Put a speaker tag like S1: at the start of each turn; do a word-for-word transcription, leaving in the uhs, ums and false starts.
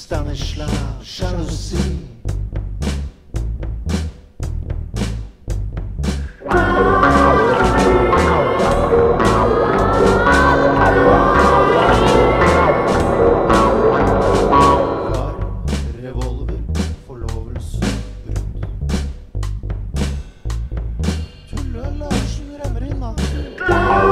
S1: Stanislav, sjalusi. Revolver, forlovelse, brudd. Tulle Larsen rømmer inn, mann.